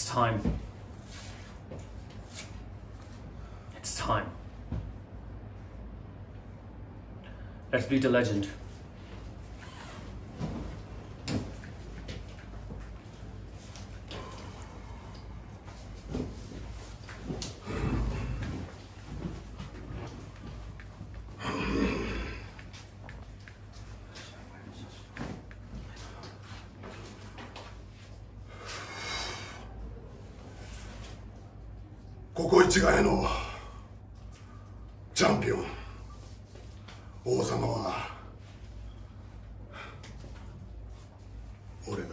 time. It's time. Let's beat a legend. ここ一概のチャンピオン王様は俺だ。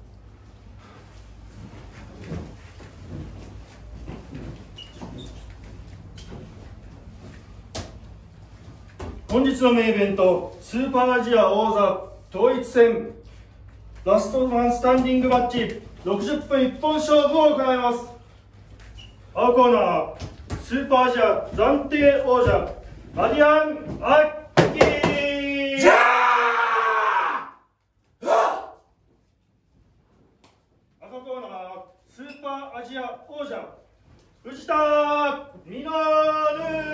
本日のメインイベント、スーパーアジア王座統一戦ラストマンスタンディングマッチ60分一本勝負を行います。青コーナー、スーパーアジア暫定王者マリアン・アッキー。赤コーナー、スーパーアジア王者藤田ミノル。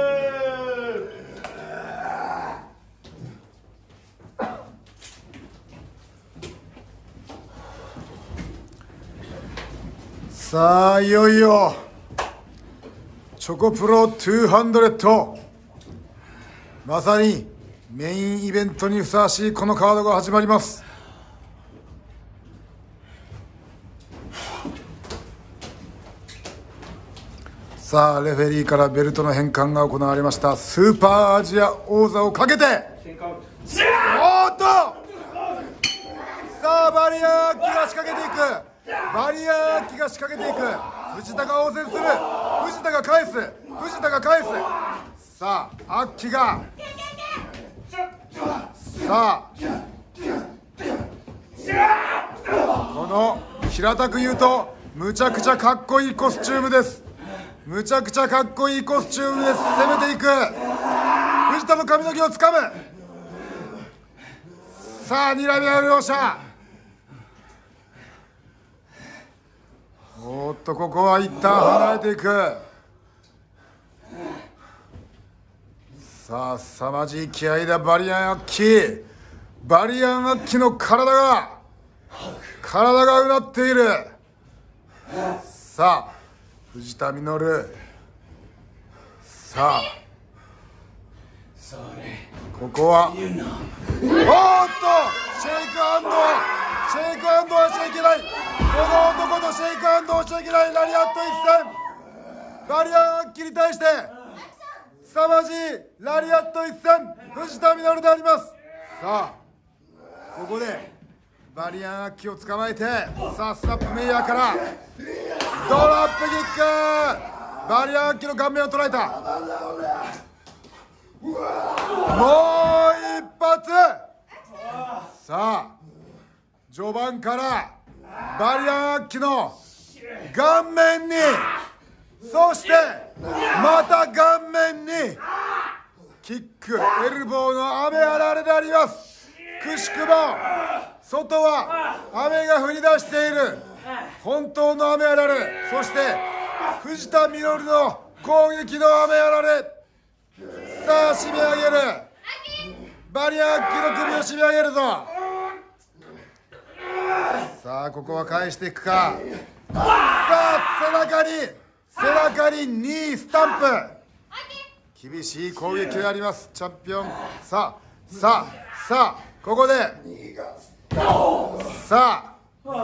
さあいよいよチョコプロ200、まさにメインイベントにふさわしいこのカードが始まります。さあレフェリーからベルトの返還が行われました。スーパーアジア王座をかけて、おーっとさあバリアーキが仕掛けていく、バリアーキが仕掛けていく。藤田が応戦する。藤田が返す。藤田が返す。さあアッキがさあこの平たく言うとむちゃくちゃかっこいいコスチュームです。むちゃくちゃかっこいいコスチュームです。攻めていく。藤田の髪の毛をつかむ。さあ睨み合う両者。おっとここは一旦離れていく。さあ凄まじい気合いだバリアンアッキー。バリアンアッキーの体がうなっている。さあ藤田実。さあここはおーっとシェイクハンドはしちゃいけない。この男とシェイクハンドをしちゃいけない。ラリアット一戦、バリアンアッキーに対して凄まじいラリアット一戦、藤田実であります。さあここでバリアンアッキーを捕まえて、さあスナップメイヤーからドラップキック。バリアンアッキーの顔面を捉えた。もう一発。さあ序盤からバリアンアッキーの顔面に、そしてまた顔面にキック、エルボーの雨あられであります。くしくも外は雨が降り出している。本当の雨あられ、そして藤田実の攻撃の雨あられ。さあ締め上げる。バリアンアッキーの首を締め上げるぞ。さあここは返していくか。さあ背中に2スタンプ。厳しい攻撃でありますチャンピオン。さあここでさ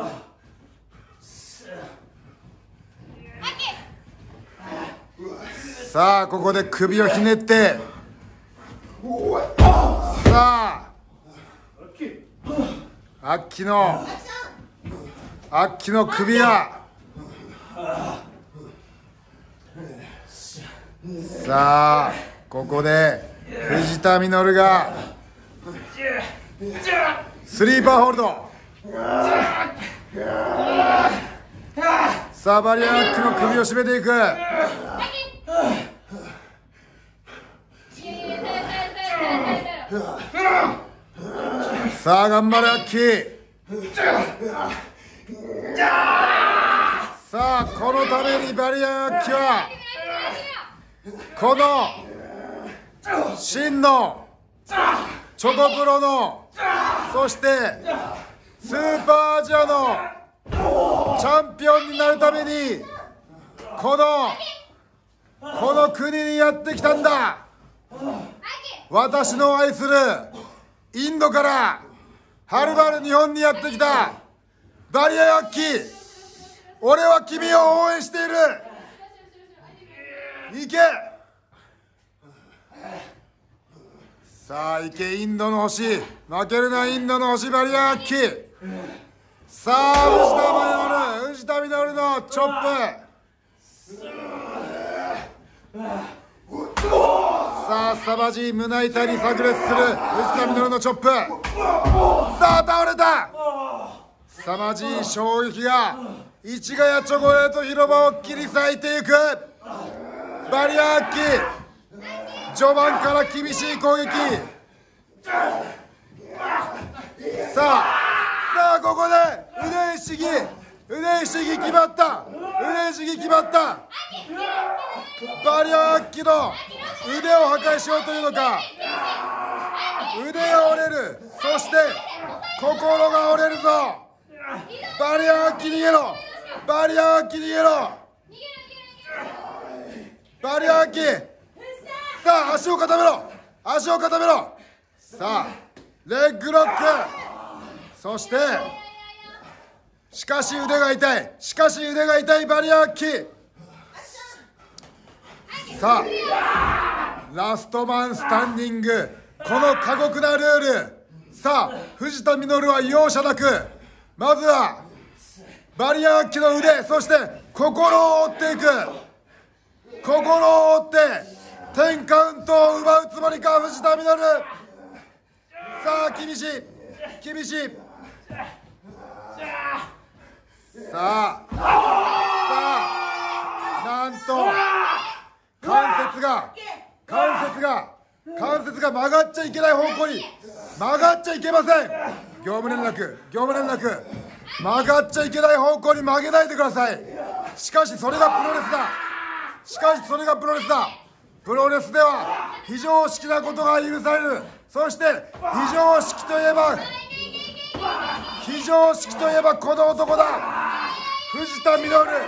あここで首をひねって、さあアッキの首が、さあここで藤田実がスリーパーホールド。さあバリアンアッキーの首を絞めていく。さあ頑張れアッキー。 さあこのためにバリアンアッキはこの真のチョコプロのそしてスーパーアジアのチャンピオンになるためにこの国にやってきたんだ。私の愛するインドからはるばる日本にやってきたバリアンアッキ、俺は君を応援している。行け。さあ行けインドの星、負けるなインドの星バリアンアッキ。さあ藤田実のチョップ。さあ凄まじい胸板に炸裂する藤田実のチョップ。さあ倒れた。凄まじい衝撃が市ヶ谷チョコレート広場を切り裂いていく。バリアンアッキ序盤から厳しい攻撃。さあここで腕ひしぎ決まった。腕ひしぎ決まった。バリアンアッキの腕を破壊しようというのか。腕が折れる。そして心が折れるぞ。バリアンアッキ逃げろ。バリアンアッキ逃げろ。バリアンアッキ、さあ足を固めろ。足を固めろ。さあレッグロック。そしてしかし腕が痛い。しかし腕が痛いバリアンアッキ。さあラストマンスタンディング、この過酷なルール。さあ藤田実は容赦なくまずはバリアンアッキの腕、そして心を折っていく。心を折って10カウントを奪うつもりか藤田実。さあ厳しい厳しい。さあなんと関節が曲がっちゃいけない方向に曲がっちゃいけません。業務連絡曲がっちゃいけない方向に曲げないでください。しかしそれがプロレスだ。プロレスでは非常識なことが許される。そして非常識といえばこの男だ、藤田実。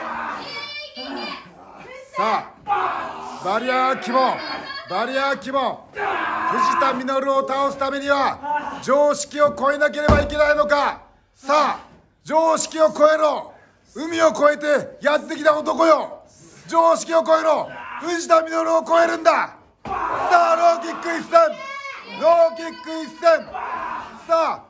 さあバリアンアッキも藤田実を倒すためには常識を超えなければいけないのか。さあ常識を超えろ。海を越えてやってきた男よ。常識を超えろ。藤田実を超えるんだ。さあローキック一戦。さあ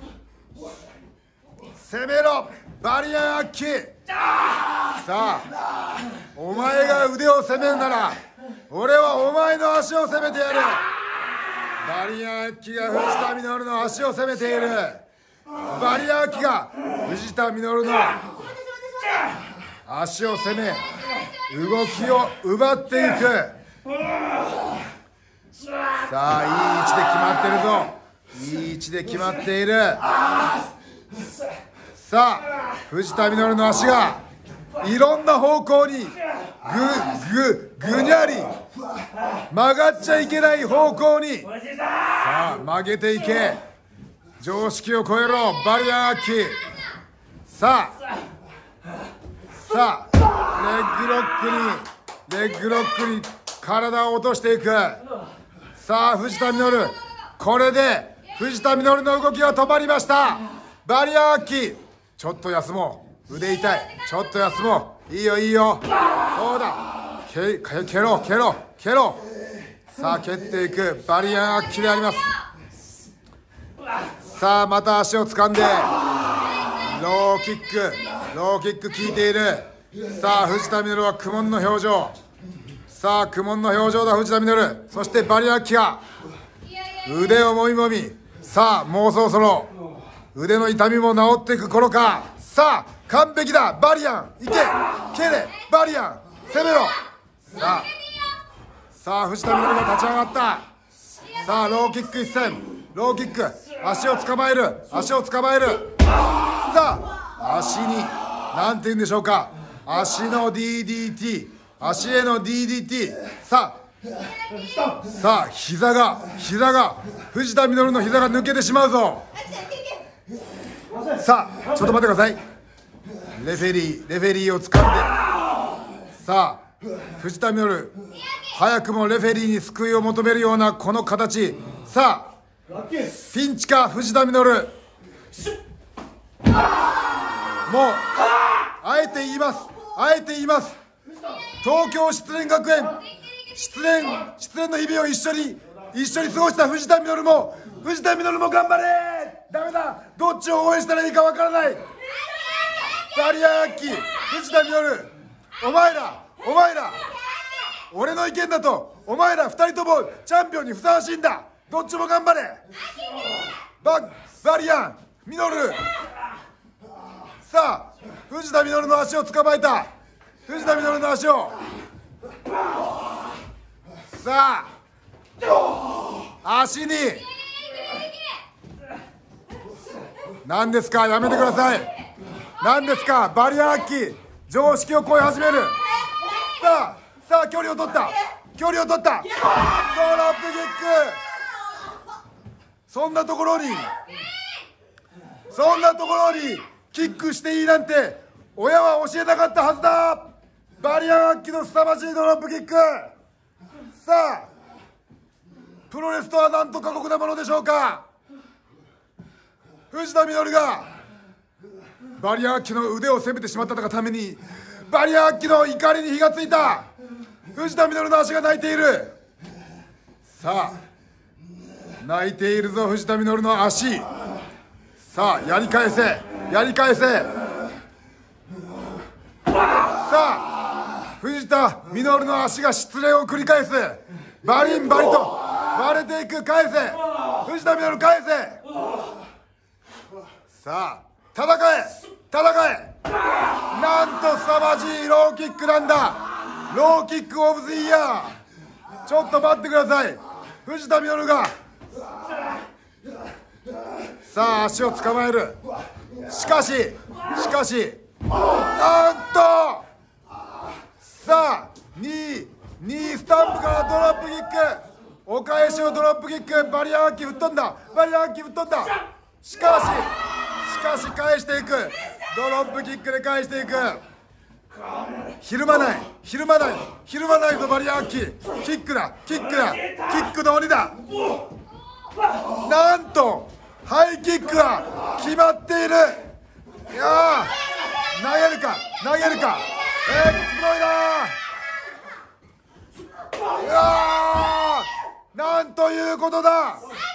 攻めろバリアンアッキ。さあお前が腕を攻めるなら俺はお前の足を攻めてやる。バリアンアッキが藤田実の足を攻めている。バリアンアッキが藤田実の足を攻め動きを奪っていく。さあいい位置で決まっている。さあ藤田実の足がいろんな方向にぐにゃり曲がっちゃいけない方向にさあ曲げていけ。常識を超えろバリアンアッキ。さあレッグロックに体を落としていく。さあ藤田実、これで藤田実の動きが止まりました。バリアンアッキちょっと休もう。腕痛い。ちょっと休もう。いいよそうだ。蹴ろ。さあ蹴っていくバリアンアッキであります。さあまた足を掴んでローキック効いている。さあ藤田実は苦悶の表情。さあ苦悶の表情だ藤田実。そしてバリアンアッキが腕をもみもみ。さあもうそろそろ腕の痛みも治っていく頃か。さあ完璧だバリアン。いけ蹴れバリアン攻めろ。さあ藤田実が立ち上がった。さあローキック一戦。ローキック足を捕まえる。さあ足になんて言うんでしょうか、 足の DDT、足への DDT。さあ膝が藤田稔の膝が抜けてしまうぞ。さあちょっと待ってください。レフェリーを掴んで、さあ藤田稔早くもレフェリーに救いを求めるようなこの形。さあピンチか藤田稔。もうあえて言います。東京失恋学園失恋の日々を一緒に過ごした藤田稔も頑張れ。ダメだ、どっちを応援したらいいかわからない。バリアーキ、藤田稔、お前ら俺の意見だとお前ら2人ともチャンピオンにふさわしいんだ。どっちも頑張れ。バリアン稔。さあ藤田稔の足を捕まえた。藤田稔の足を、さあ足に、何ですか、やめてください。何ですか、バリアーキ常識を超え始める。さあ距離を取ったドロップキック。そんなところにキックしていいなんて親は教えなかったはずだ。バリアーキの凄まじいドロップキック。さあプロレスとはなんと過酷なものでしょうか。藤田稔がバリアーキの腕を攻めてしまったがために、バリアーキの怒りに火がついた藤田稔の足が泣いている。さあ泣いているぞ藤田稔の足。さあやり返せ。さあ藤田稔の足が失恋を繰り返す。バリンバリと割れていく。返せ藤田稔、返せ。さあ戦え。なんと凄まじいローキックなんだ。ローキックオブザイヤー。ちょっと待ってください。藤田稔がさあ足を捕まえる。しかしなんとさあ2スタンプからドロップキック。お返しのドロップキック。バリアーキ吹っ飛んだ。しかし返していく。ドロップキックで返していく。ひるまないぞバリアーキ。キックの鬼だ。なんとハイキックが決まっている。いやー、投げるかエクスプロイダー。いやー、なんということだ。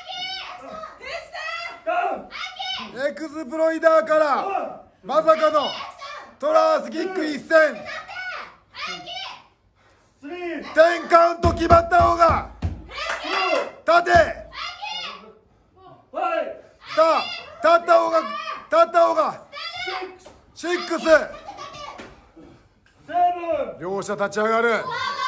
エクスプロイダーからまさかのトラースキック一戦。10カウント決まった方が立て。さあ立った方が6。両者立ち上がる。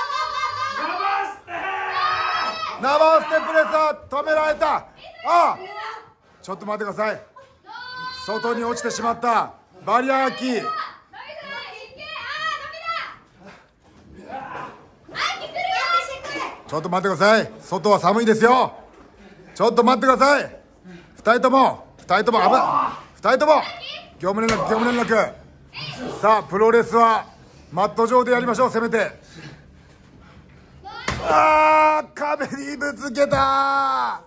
生ステプレスは止められた。ちょっと待ってください。外に落ちてしまったバリアーキ。ちょっと待ってください。外は寒いですよ。ちょっと待ってください。2人とも業務連絡。さあプロレスはマット上でやりましょう。せめて。壁にぶつけた。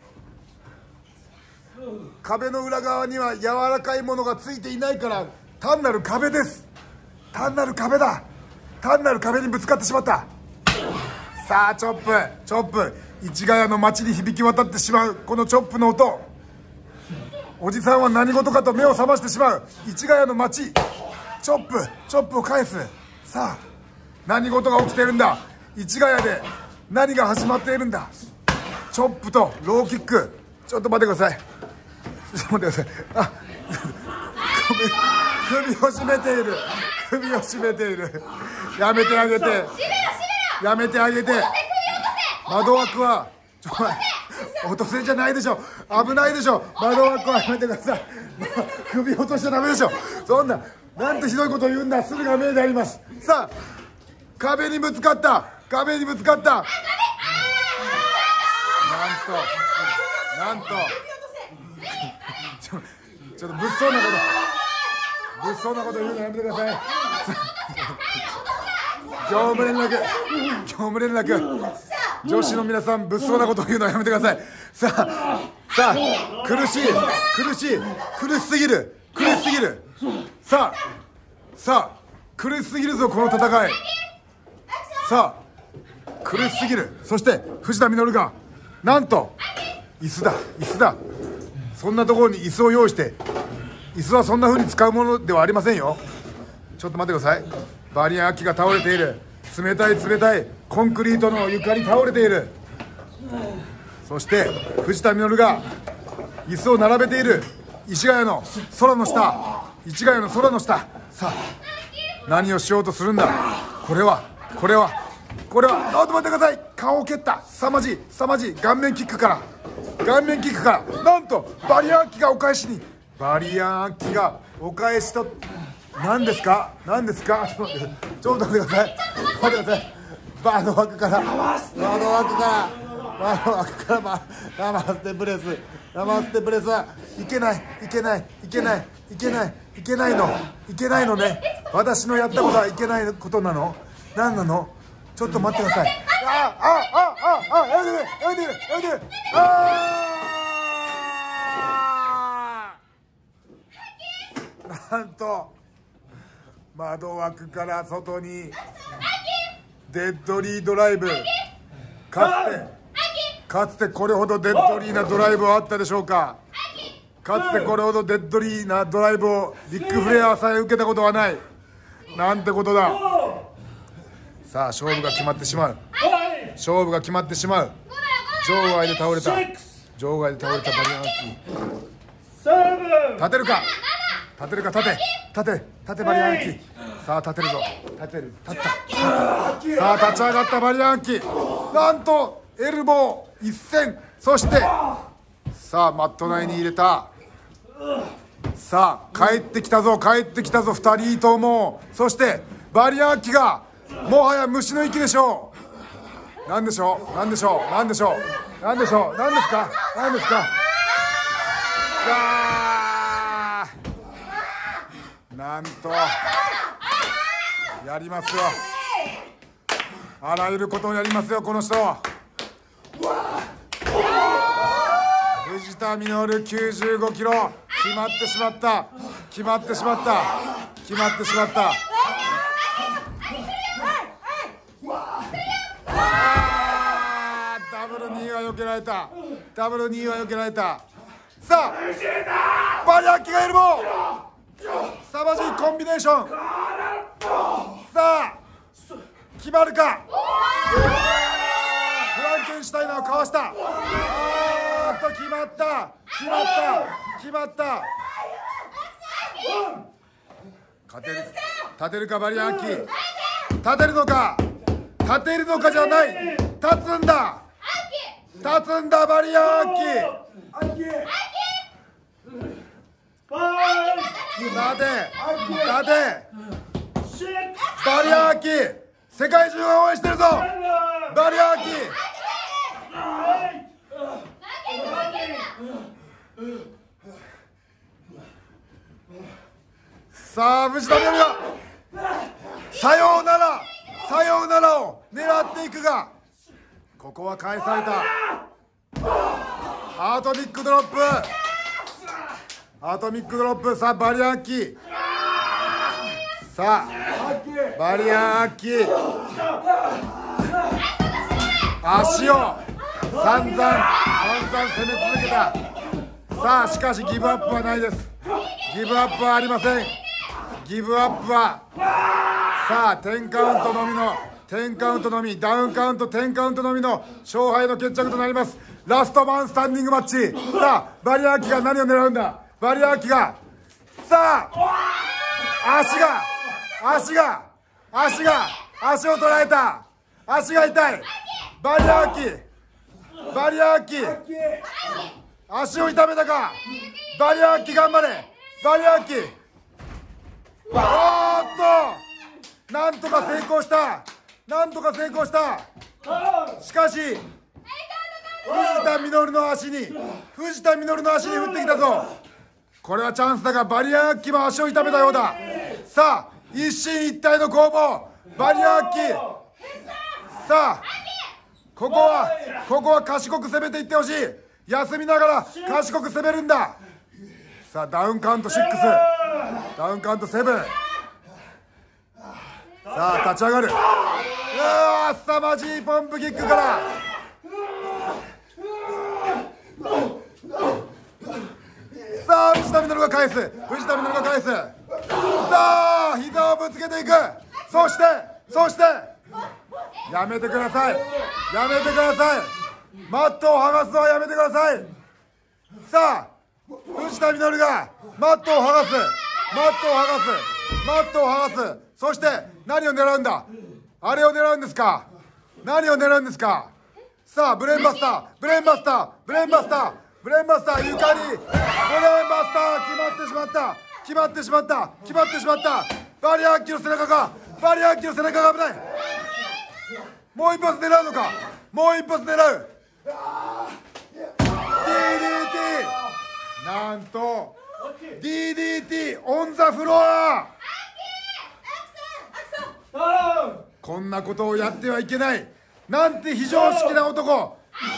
壁の裏側には柔らかいものがついていないから単なる壁です。単なる壁にぶつかってしまった。さあチョップ市ヶ谷の街に響き渡ってしまうこのチョップの音。おじさんは何事かと目を覚ましてしまう市ヶ谷の街。チョップを返す。さあ何事が起きているんだ。市ヶ谷で何が始まっているんだ。チョップとローキック。ちょっと待ってください。首を絞めている。やめてあげて。窓枠は落とせじゃないでしょ。危ないでしょ。窓枠はやめてください。首落としちゃダメでしょ。そんななんてひどいことを言うんだ。駿河明であります。さあ壁にぶつかった。壁にぶつかった。なんとちょっと物騒なこと言うのやめてください。業務連絡女子の皆さん、物騒なことを言うのはやめてください。さあ苦しすぎるさあ苦しすぎるぞこの戦い。さあ苦しすぎる。そして藤田稔がなんと椅子だ。そんなところに椅子を用意して、椅子はそんな風に使うものではありませんよ。ちょっと待ってください。バリアン・アキが倒れている。冷たいコンクリートの床に倒れている。そして藤田稔が椅子を並べている。市ヶ谷の空の下。さあ何をしようとするんだ。これはちょっと待ってください。顔を蹴った。凄まじい顔面キックからなんとバリアン・アキがお返しと。何ですかちょっと待ってください。バード枠からナマステプレスはいけないのね。私のやったことはいけないことなの。何なの。ちょっと待ってください。やめてくれ。なんと窓枠から外にデッドリードライブ。かつてこれほどデッドリーなドライブはあったでしょうか。かつてこれほどデッドリーなドライブをビッグフレアさえ受けたことはない。なんてことだ。さあ勝負が決まってしまう。場外で倒れたバリアン・アキ。立てるか立てバリアン・アキ。さあ立てるぞ。立った。さあ立ち上がったバリアン・アキ。なんとエルボー一閃。そしてさあマット内に入れた。さあ帰ってきたぞ2人とも。そしてバリアン・アキがもはや虫の息でしょう。なんですか。なんとやりますよ。あらゆることをやりますよこの人。藤田稔95キロ。決まってしまった。ダブル2は避けられた。さあバリアン・アキがいるも凄まじいコンビネーション。さあ決まるか。フランケンシュタイナーをかわした。決まった立てるかバリアン・アキ。立てるのかじゃない。立つんだバリアン・アキ。立てバリアン・アキ。世界中が応援してるぞバリアン・アキ。さあ藤田稔がさようならを狙っていくが、ここは返された。アトミックドロップ。さあバリアン・アキ。バリアン・アキ足を散々攻め続けた。さあしかしギブアップはないです。ギブアップはありません。さあ10カウントのみ、ダウンカウント10カウントのみの勝敗の決着となります。ラストマンスタンディングマッチ。さあバリアン・アキが何を狙うんだ。バリアン・アキがさあ足を捉えた。足が痛い。バリアン・アキ足を痛めたか。バリアン・アキ頑張れ。バリアン・アキおーっとなんとか成功した。なんとか成功した。しかし藤田実の足に降ってきたぞ。これはチャンスだがバリアンアッキも足を痛めたようだ。さあ一進一退の攻防。バリアンアッキ、さあここは賢く攻めていってほしい。休みながら賢く攻めるんだ。さあダウンカウント6、ダウンカウント7。さあ立ち上がる。うわー凄まじいポンプキックから。さあ藤田実が返す。さあ膝をぶつけていく。そしてやめてください。マットを剥がすのはやめてください。さあ藤田実がマットを剥がす。そして何を狙うんだ。あれを狙うんですか。何を狙うんですか。さあブレーンバスター床にブレーンバスター決まってしまった。バリアンアッキの背中が危ない。もう一発狙うのか。DDT、 なんと DDT オンザフロア。こんなことをやってはいけない。なんて非常識な男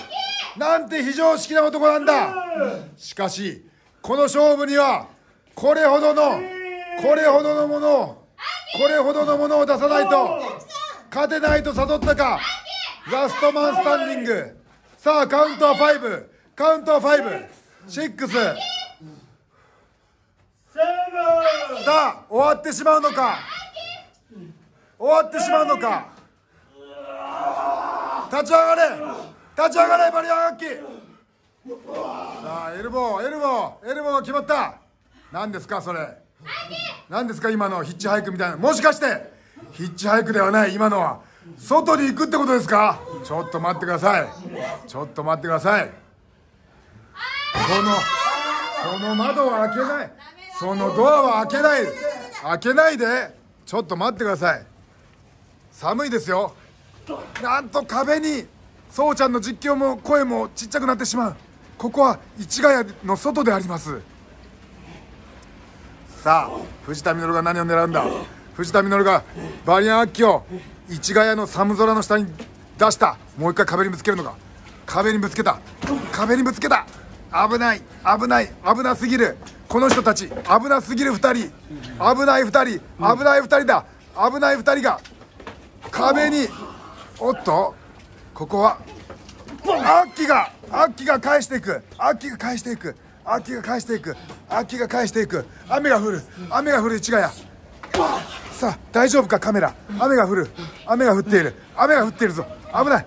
なんだ。しかしこの勝負にはこれほどのものを出さないと勝てないと悟ったか。ラストマンスタンディング。さあカウントは5、6。さあ終わってしまうのか。立ち上がれバリアンアッキ。さあエルボーが決まった。何ですかそれ。何ですか今のヒッチハイクみたいな。もしかしてヒッチハイクではない。今のは外に行くってことですか。ちょっと待ってください。その窓は開けない。そのドアは開けないで。ちょっと待ってください。寒いですよ。なんと壁にそうちゃんの実況も声もちっちゃくなってしまう。ここは市ヶ谷の外であります。さあ藤田実が何を狙うんだ。藤田実がバリアンアッキを市ヶ谷の寒空の下に出した。もう一回壁にぶつけるのか。壁にぶつけた。危なすぎる。この人たち危なすぎる。2人危ない2人が壁に。おっとここはアッキが返していく。雨が降る市ヶ谷。さあ大丈夫かカメラ。雨が降っているぞ。危ない。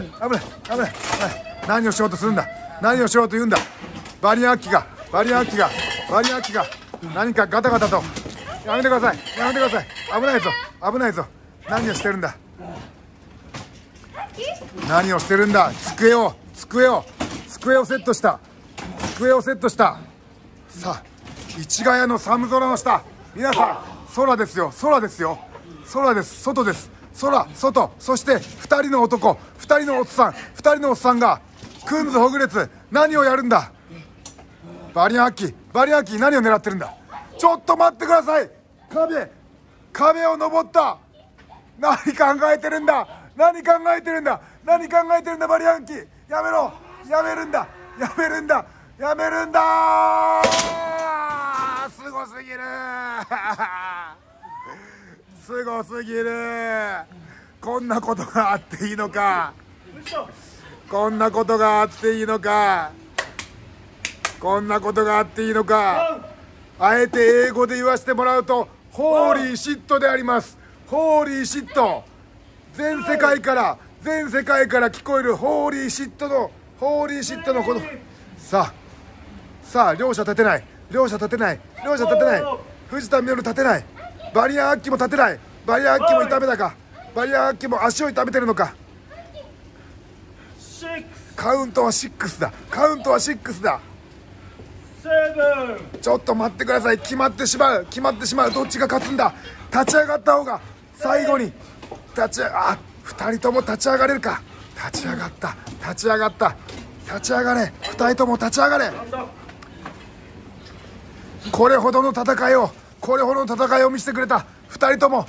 何をしようと言うんだ。バリアンアッキが何かガタガタと。やめてください。危ないぞ。何をしてるんだ。机をセットした。さあ市ヶ谷の寒空の下。皆さん空ですよ。外です。外。そして2人のおっさんがくんずほぐれつ。何をやるんだ。バリアンアッキ何を狙ってるんだ。ちょっと待ってください。壁を登った。何考えてるんだバリアンアッキ。やめるんだすごすぎる。こんなことがあっていいのか。あえて英語で言わせてもらうとホーリーシットであります。全世界から聞こえるホーリーシットのこの。さあ両者立てない。藤田実立てない。バリアンアッキも立てない。バリアンアッキも痛めたか。バリアンアッキも足を痛めてるのか。カウントは6だ。 ちょっと待ってください。決まってしまう。どっちが勝つんだ。立ち上がった方が最後に2人とも立ち上がれるか。立ち上がった立ち上がれ。2人とも立ち上がれ。これほどの戦いを見せてくれた2人とも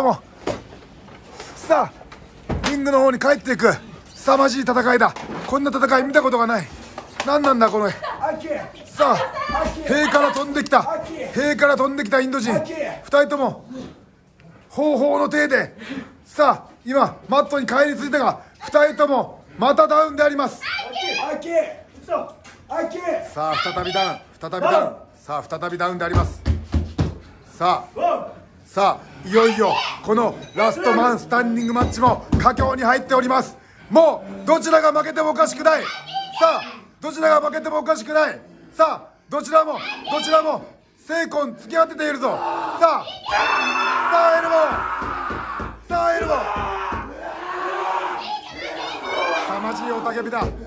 さあリングの方に帰っていく。凄まじい戦いだ。こんな戦い見たことがない。何なんだこの。さあ塀から飛んできたインド人2人とも方法の体でさあ今マットに帰り着いたが2人ともまたダウンであります。さあ再びダウンさあ再びダウンであります。さあいよいよこのラストマンスタンディングマッチも佳境に入っております。もうどちらが負けてもおかしくない。さあどちらが負けてもおかしくない。さあどちらも精魂突き当てているぞ。さあエルボー凄まじい雄たけびだ。い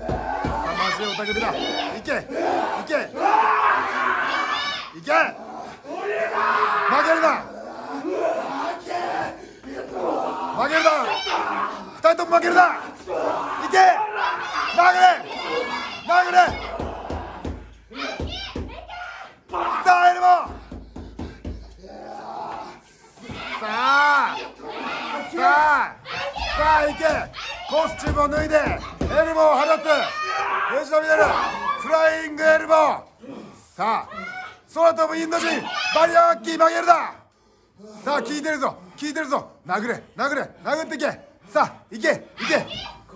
け負けるな2人とも負けるな。いけ殴れさあエルボーさあいけ。コスチュームを脱いでエルボーを放つ藤野ミドルフライングエルボー。さあ空飛ぶインド人バリアワッキー曲げるだ。さあ効いてるぞ殴っていけ。さあいけお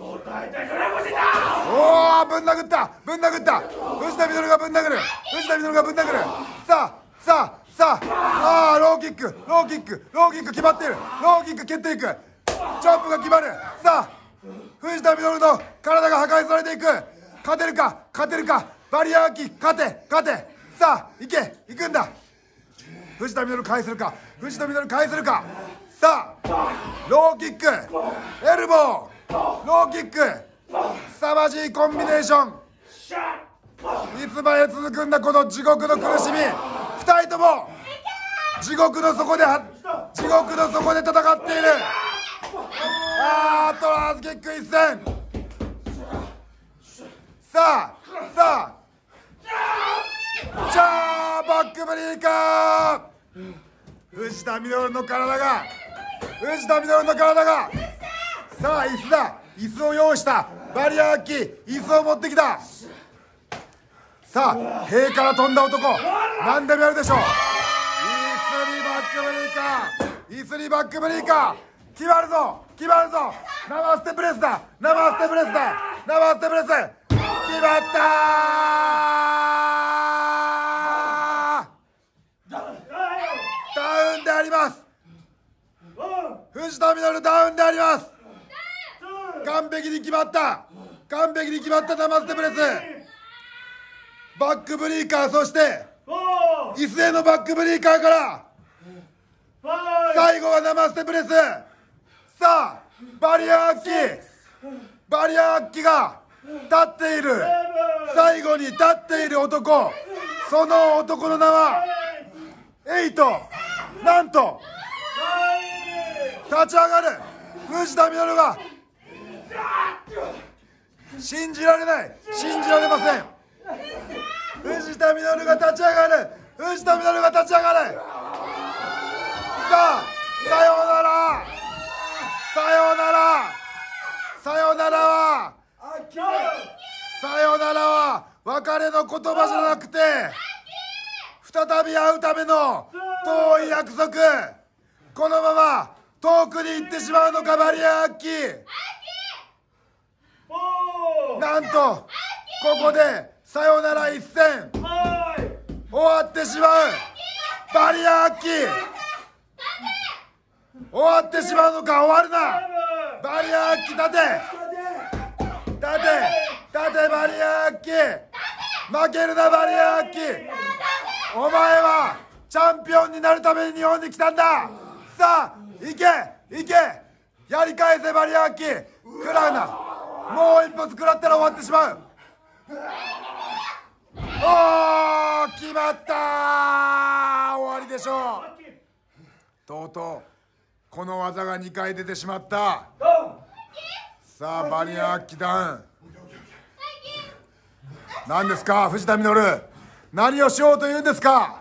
おぶん殴った藤田ミドルがぶん殴る。さあローキック決まっている。ローキック蹴っていく。ジャンプが決まる。さあ藤田ミドルの体が破壊されていく。勝てるかバリアワッキー勝て。さあ行くんだ。藤田ミドル返せるか。さあローキックエルボーローキック凄まじいコンビネーション。いつまで続くんだこの地獄の苦しみ。2人とも地獄の底で戦っている。トラーズキック一戦。さあバックブリーカー。藤田ミドルの体がさあ椅子を用意したバリアワッキー椅子を持ってきた。さあ塀から飛んだ男何でもやるでしょう。椅子にバックブリーカー決まるぞ。ナマステプレス決まったダウンであります。藤田ミドルダウンであります。完璧に決まったナマステプレスバックブリーカー。そして椅子へのバックブリーカーから最後はナマステプレス。さあバリアワッキーが立っている。最後に立っている男、その男の名はエイト。なんと立ち上がる藤田ミドルが信じられません。藤田ミドルが立ち上がる。さあさようならは別れの言葉じゃなくて再び会うための遠い約束。このまま遠くに行ってしまうのかバリアワッキー。なんとここでさよなら一戦終わってしまう。バリアワッキー終わってしまうのか。終わるなバリアワッキー。立てバリアワッキー。負けるなバリアワッキー。お前はチャンピオンになるために日本に来たんだ。さあ行けやり返せバリアワッキー。食らうな。もう一発食らったら終わってしまう。おおー、決まったー。終わりでしょう。とうとうこの技が2回出てしまった。さあバリアン・アッキダウン。何ですか藤田稔、何をしようというんですか。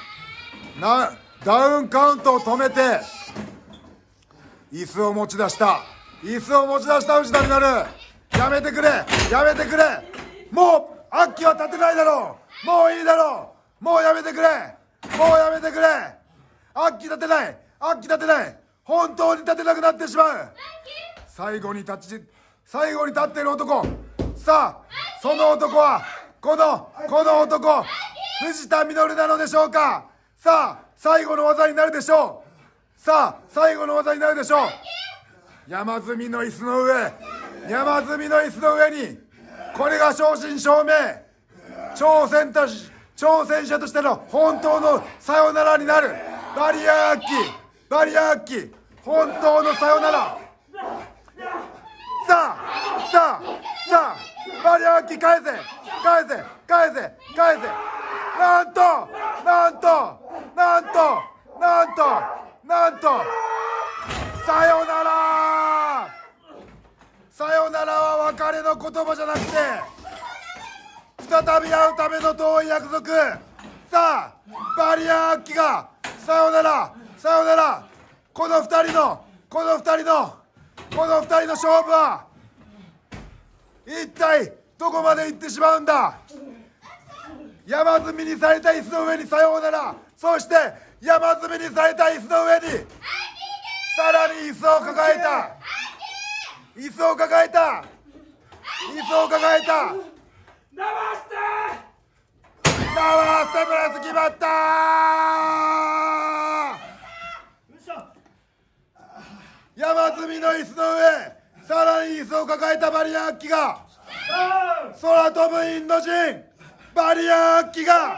ダウンカウントを止めて椅子を持ち出した、藤田稔。やめてくれ、もうアッキは立てないだろう。もういいだろう。もうやめてくれ。アッキ立てない。本当に立てなくなってしまう。最後に立っている男。さあその男はこの男藤田稔なのでしょうか。さあ最後の技になるでしょう。山積みの椅子の上に、これが正真正銘挑戦者としての本当のさよならになる。バリアン・アッキ、本当のさよなら。さあバリアン・アッキ返せ。なんとさよならは別れの言葉じゃなくて再び会うための遠い約束。さあバリアン・アッキがさよなら。この二人の勝負は一体どこまで行ってしまうんだ。山積みにされた椅子の上にさようなら、そして山積みにされた椅子の上にさらに椅子を抱えた。ナマステプラス決まったー。山積みの椅子の上、さらに椅子を抱えたバリアン・アッキが、空飛ぶインド人バリアン・アッキが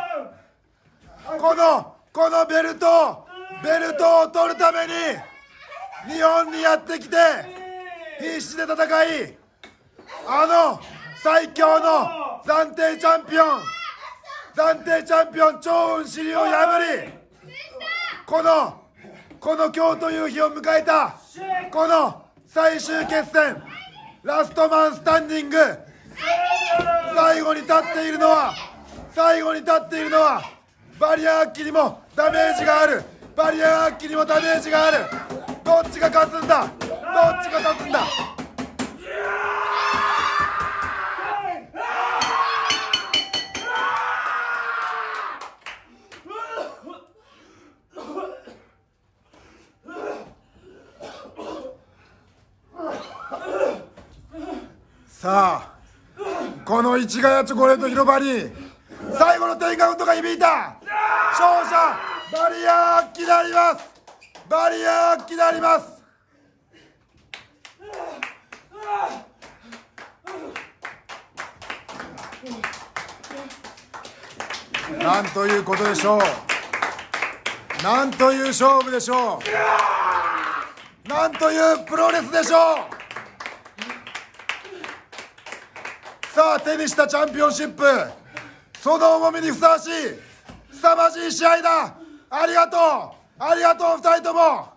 このベルトを取るために日本にやってきて必死で戦い、あの最強の暫定チャンピオン趙雲支流を破り、この今日という日を迎えたこの最終決戦、ラストマンスタンディング。最後に立っているのはバリアン・アッキにもダメージがある。どっちが勝つんだ。さあこの市ヶ谷チョコレート広場に最後の10カウントが響いた。勝者バリアン・アッキであります。なんということでしょう。なんという勝負でしょう。なんというプロレスでしょう。さあ手にしたチャンピオンシップ、その重みにふさわしい凄まじい試合だ。ありがとう2人とも。